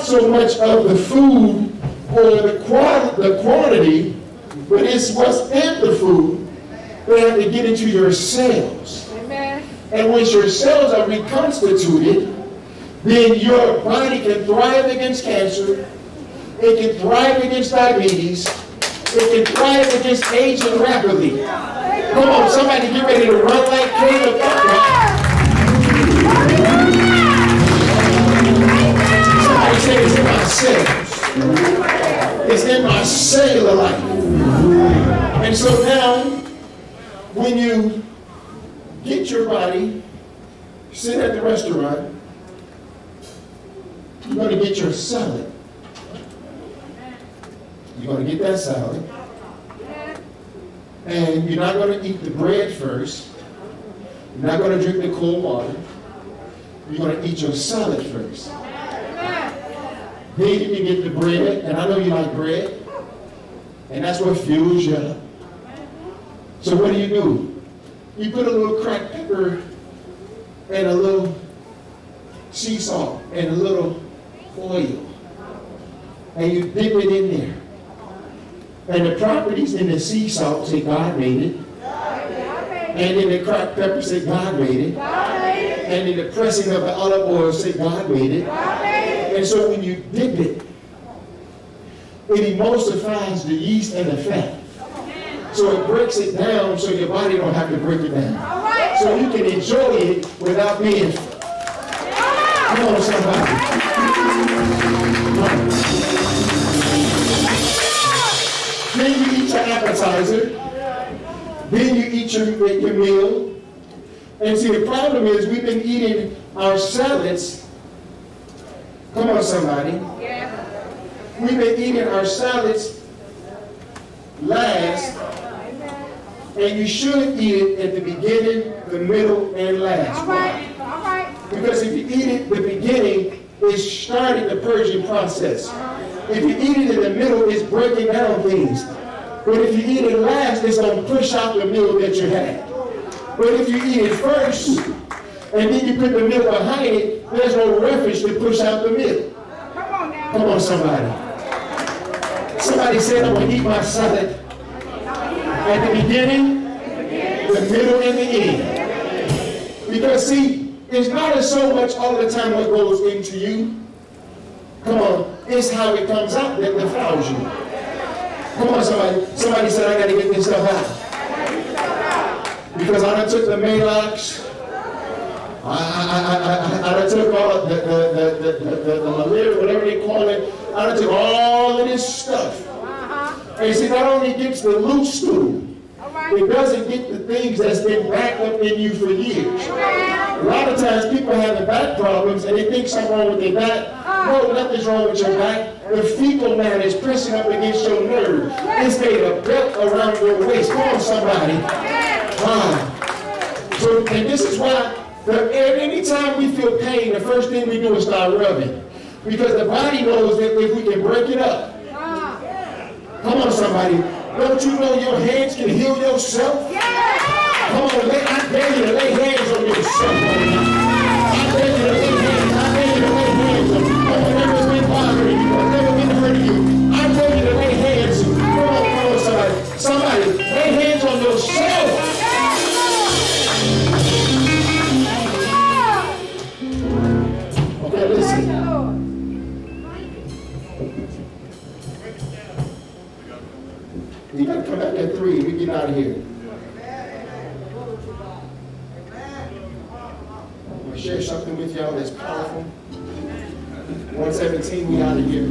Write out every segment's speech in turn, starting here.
not so much of the food or the quantity, but it's what's in the food that have to get into your cells. Amen. And once your cells are reconstituted, then your body can thrive against cancer, it can thrive against diabetes, it can thrive against aging rapidly. Come on, somebody get ready to run like Caleb. Somebody say it's in my cells. It's in my cellular life. And so now, when you get your body, sit at the restaurant, you're going to get your salad. You're going to get that salad. And you're not going to eat the bread first. You're not going to drink the cold water. You're going to eat your salad first. Then you can get the bread, and I know you like bread, and that's what fuels you up. So what do? You put a little cracked pepper and a little sea salt and a little oil, and you dip it in there. And the properties in the sea salt say God made it. And in the cracked pepper say God made it. And in the pressing of the olive oil say God made it. And so when you dip it, it emulsifies the yeast and the fat. So it breaks it down so your body don't have to break it down. So you can enjoy it without being. Come on, somebody. Then you eat your appetizer. Then you eat your meal. And see, the problem is we've been eating our salads. Come on, somebody. We've been eating our salads last. And you should eat it at the beginning, the middle, and last. All right. Because if you eat it at the beginning, it's starting the purging process. If you eat it in the middle, it's breaking down things. But if you eat it last, it's going to push out the meal that you had. But if you eat it first, and then you put the meal behind it, there's no reference to push out the meal. Come on now. Come on, somebody. Somebody said, I'm going to eat my salad at the beginning, the middle, and the end. Because see, it's not so much all the time what goes into you. Come on, it's how it comes out that defiles you. Come on, somebody. Somebody said, I got to get this stuff out. Because I done took the Maalox. I done took all the malaria, whatever they call it. I done took all of this stuff. And you see, not only gets the loose stool, it doesn't get the things that's been backed up in you for years. A lot of times people have back problems and they think something wrong with their back. No, nothing's wrong with your back. The fecal matter is pressing up against your nerve. It's made a belt around your waist. Come on, somebody. So, and this is why anytime we feel pain, the first thing we do is start rubbing. Because the body knows that if we can break it up. Come on, somebody. Don't you know your hands can heal yourself? Come on, I dare you to lay hands on yourself. I dare you to lay hands. I dare you to lay hands on whatever's been bothering you, whatever been hurting you. I dare you to lay hands. Come on, somebody. Somebody, lay hands on yourself. Okay, listen. You got to come back at 3. We get out of here. I'm going to share something with y'all that's powerful. 117, we out of here.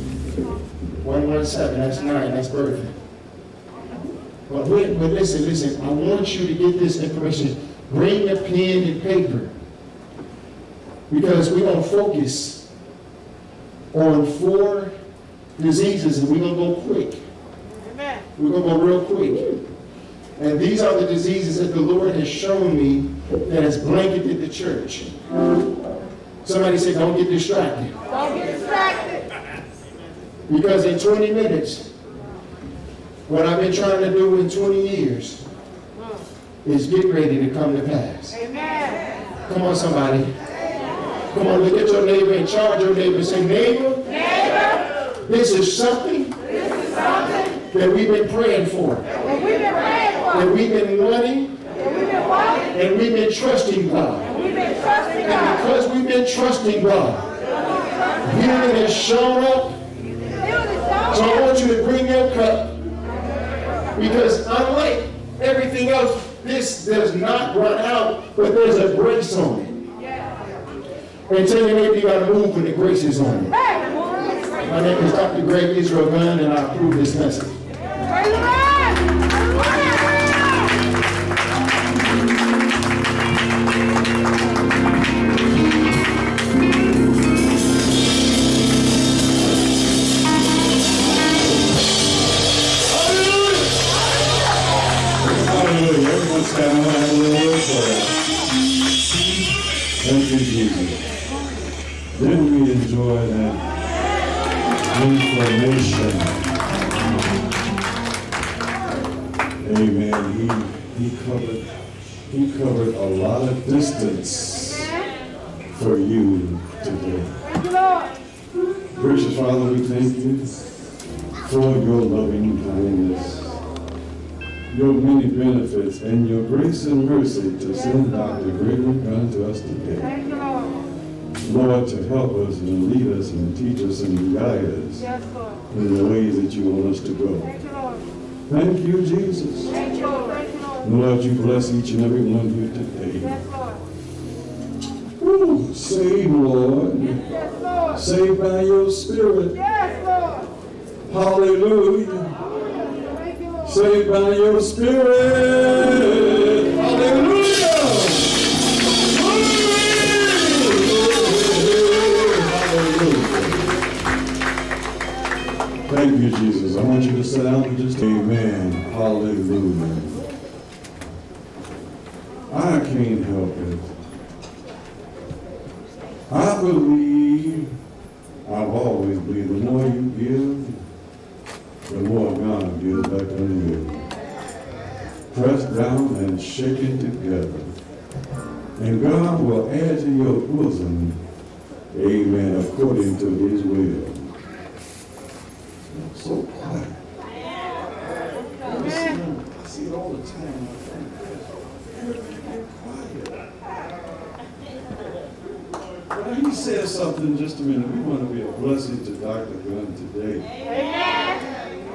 117, that's 9, that's perfect. But listen, I want you to get this information. Bring a pen and paper. Because we're going to focus on 4 diseases and we're going to go quick. We're going to go real quick. And these are the diseases that the Lord has shown me that has blanketed the church. Somebody say, don't get distracted. Don't get distracted. Because in 20 minutes, what I've been trying to do in 20 years is get ready to come to pass. Amen. Come on, somebody. Come on, look at your neighbor and charge your neighbor. Say, neighbor, this is something that we've been praying for. That we've been wanting. And we've been trusting God. And because we've been trusting God, healing has shown up. So I want you to bring your cup. Because unlike everything else, this does not run out, but there's a grace on it. And tell your neighbor you got to move when the grace is on it. My name is Dr. Greg Israel Gunn, and I approve this message. Thank you, Jesus. Didn't we enjoy that information? Amen. He covered a lot of distance for you today. Gracious Father, we thank you for your loving kindness, your many benefits, and your grace and mercy to send Dr. Gregory Gunn to us today. Lord, to help us and lead us and teach us and guide us in the ways that you want us to go. Thank you, Jesus. Lord, you bless each and every one here today. Ooh, save, Lord. Save by your Spirit. Hallelujah. Saved by your Spirit. Hallelujah. Thank you, Jesus. I want you to sit down and just amen. Hallelujah. I can't help it. I believe, I've always believed, the more you give, the more God gives back unto you. Pressed down and shaken together. And God will add to your bosom, amen, according to his will. So quiet. I see it all the time, my friend. Very quiet. But he said something just a minute. We want to be a blessing to Dr. Gunn today. Amen.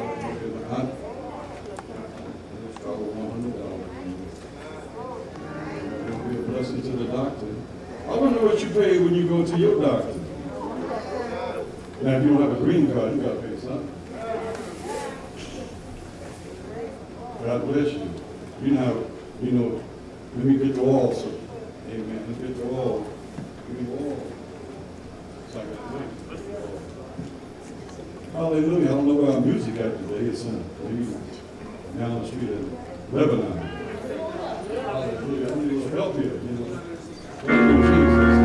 It'll be a blessing to the doctor. I wonder what you pay when you go to your doctor. Now, if you don't have a green card, you got to pay something. God bless you. You know, let me get the oil, sir. Amen. Let me get the oil. Give me the oil. So I got to wait. Hallelujah. I don't know where our music at today. It's maybe down the street in Lebanon. Hallelujah. I need a little help here, you know. Thank you,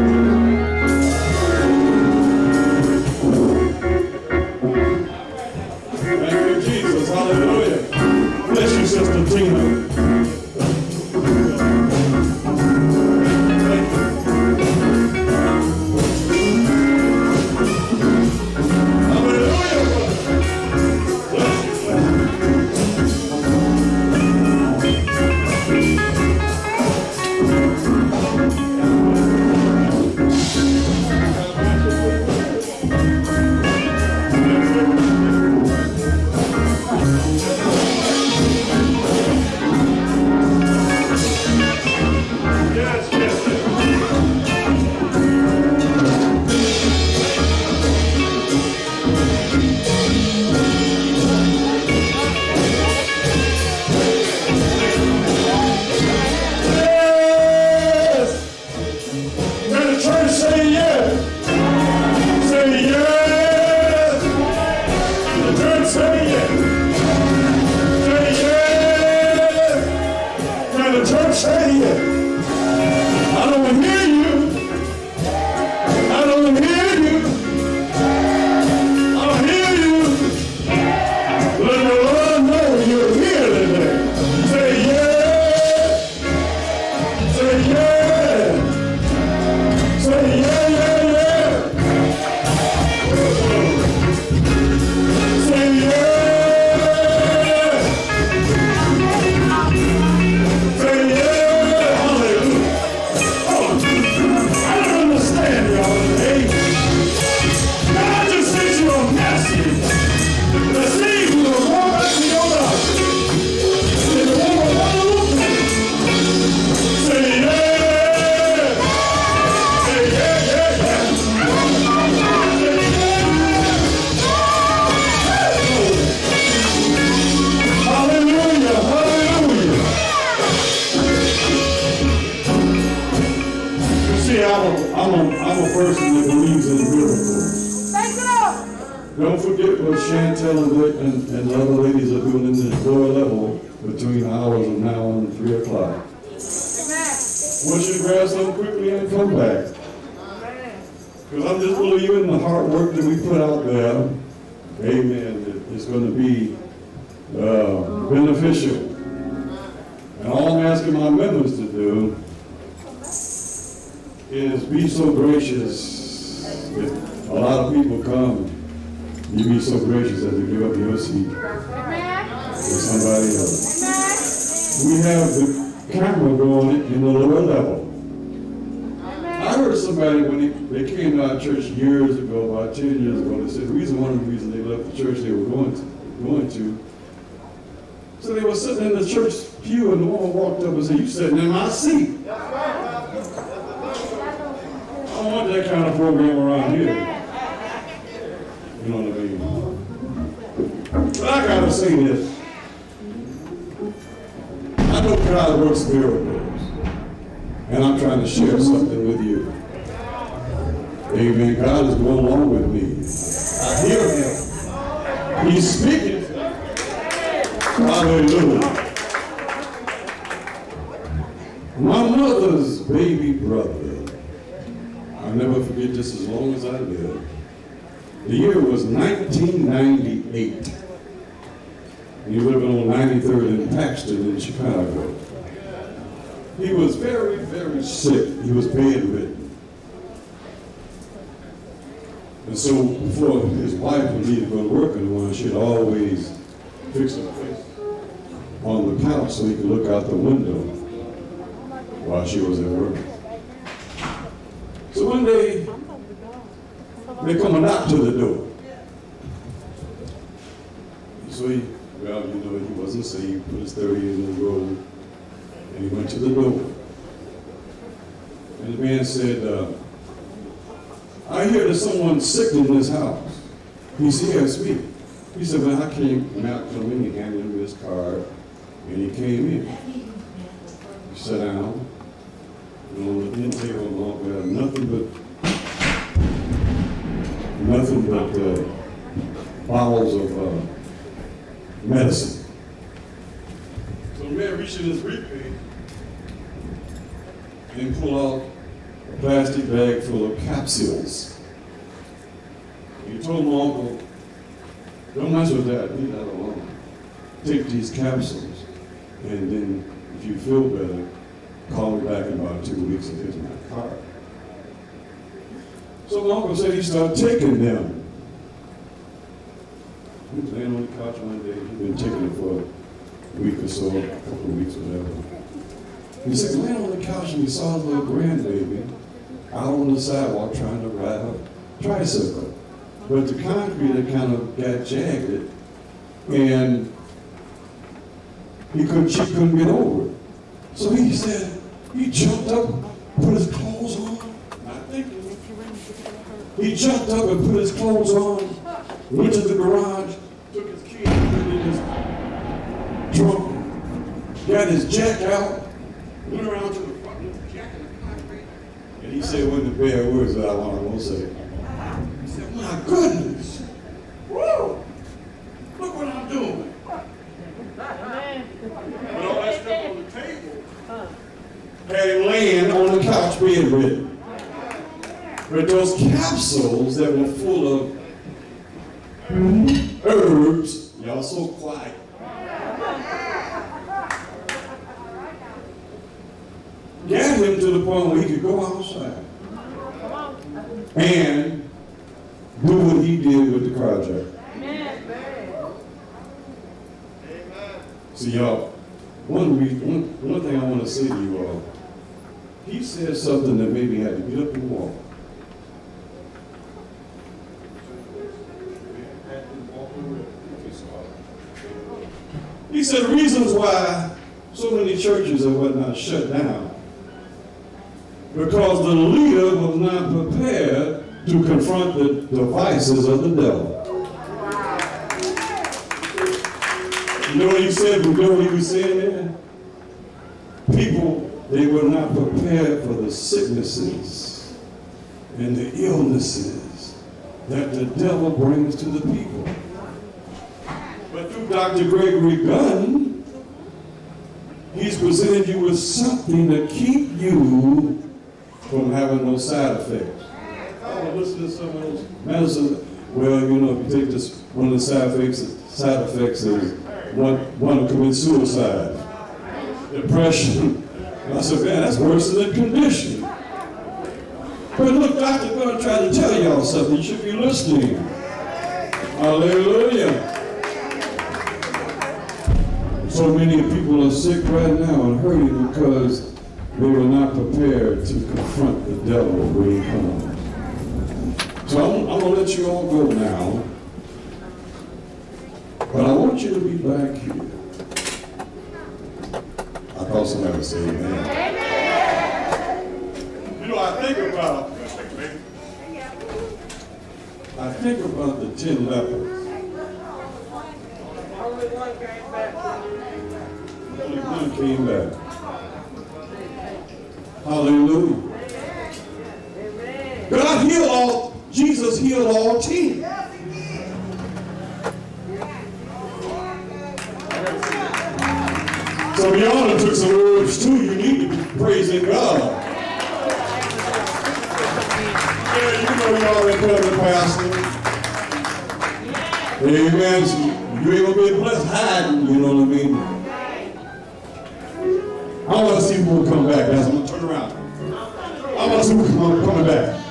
Jesus. Thank you, Jesus. Hallelujah. Bless you, Sister Tina. Hallelujah. Don't forget what Chantel and Vic and the other ladies are doing in the lower level between hours of now and 3 o'clock. Want you to grab something quickly and come back. Because I'm just believing the hard work that we put out there, amen, is going to be beneficial. And all I'm asking my members to do is be so gracious. If a lot of people come, you be so gracious as to give up your seat for somebody else. We have the camera going in the lower level. I heard somebody when they came to our church years ago, about 10 years ago, they said one of the reasons they left the church they were going to. So they were sitting in the church pew and the woman walked up and said, "You sitting in my seat." I don't want that kind of program around here. You know what I mean? But I gotta say this. I know God works miracles. And I'm trying to share something with you. Amen. God is going along with me. I hear him. He's speaking to me. Hallelujah. My mother's baby brother, I'll never forget this as long as I live. The year was 1998. And he lived on 93rd and Paxton in Chicago. He was very, very sick. He was bedridden. And so before his wife would leave to go to work in the morning, she'd always fix a place on the couch so he could look out the window while she was at work. So one day, they come and knock to the door. So he wasn't saved, put his 30 in the road, and he went to the door. And the man said, "I hear there's someone sick in this house." He said, "Yes, me." He said, "Well, I came out coming." He handed him his card, and he came in. He sat down. And on the end table, we had nothing but bottles of medicine. So the man reached in his briefcase and pulled out a plastic bag full of capsules. He told my uncle, "Don't mess with that, leave that alone. Take these capsules, and then if you feel better, call me back in about 2 weeks and here's my card." So my uncle said he started taking them. He was laying on the couch one day, he'd been taking it for a week or so, a couple of weeks, whatever. He said, laying on the couch and he saw his little grandbaby out on the sidewalk trying to ride a tricycle. But the concrete had kind of got jagged and she couldn't get over it. So he said, he jumped up, put his clothes on, not thinking. He jumped up and put his clothes on, went to the garage, took his key and put it in his trunk, got his jack out, went around to the front with the jack in the concrete, and he said one of the bad words that I want to say. He said, "My goodness, woo, look what I'm doing." But all that stuff on the table had him laying on the couch bedridden. But those capsules that were full of herbs, y'all so quiet, got him to the point where he could go outside and do what he did with the project. See, y'all, one thing I want to say to you all, he said something that made me have to get up and walk. He said the reasons why so many churches and whatnot shut down, because the leader was not prepared to confront the devices of the devil. You know what he said? You know what he was saying there? People, they were not prepared for the sicknesses and the illnesses that the devil brings to the people. But through Dr. Gregory Gunn, he's presented you with something to keep you from having no side effects. Oh, listen to some of those medicines. Well, you know, if you take this, one of the side effects is one to commit suicide, depression. And I said, man, that's worse than a condition. But look, Dr. Gunn tried to tell y'all something. You should be listening. Hallelujah. So many people are sick right now and hurting because they were not prepared to confront the devil when he comes. So I'm going to let you all go now. But I want you to be back here. I thought somebody would say amen. You know, I think about the 10 lepers. Only one came back. Only one came back. Hallelujah. God healed all, Jesus healed all 10. So y'all done took some words too. You need to be praising God. Yeah, you know y'all that brother pastor. Amen. You ain't gonna be blessed hiding, you know what I mean? I want to see people come back. That's I'm gonna turn around. I want to see people coming back.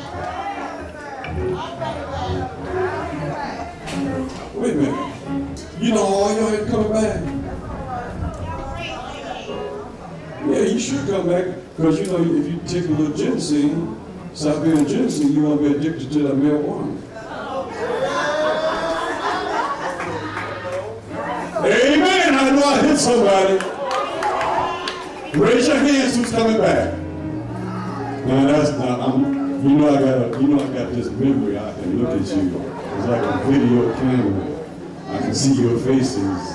Wait a minute. You know all y'all ain't coming back. Yeah, you should come back, because you know if you take a little ginseng, stop being ginseng, you won't be addicted to that marijuana. Amen. I know I hit somebody. Raise your hands. Who's coming back? Now that's not. I got this memory. I can look at you. It's like a video camera. I can see your faces.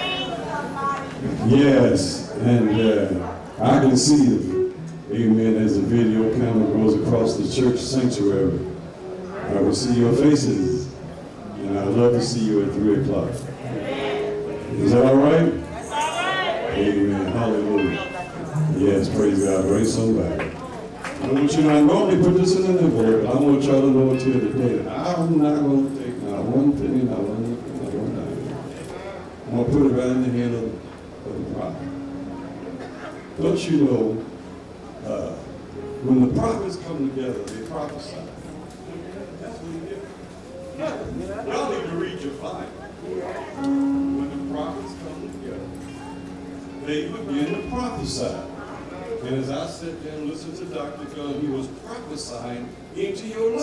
Yes, and I can see them. Amen. As the video camera goes across the church sanctuary, I will see your faces, and I'd love to see you at 3 o'clock. Is that all right? That's all right. Amen. Hallelujah. Yes, praise God. Bring somebody. I want you to know, I normally put this in an envelope. I want y'all to know it here today. I'm not going to take not one thing, not one thing, not one thing. I'm going to put it right in the hand of the prophet. Don't you know, when the prophets come together, they prophesy. That's what they do. Y'all need to read your Bible. When the prophets come together, they begin to prophesy. And as I sat there and listened to Dr. Gunn, he was prophesying into your life.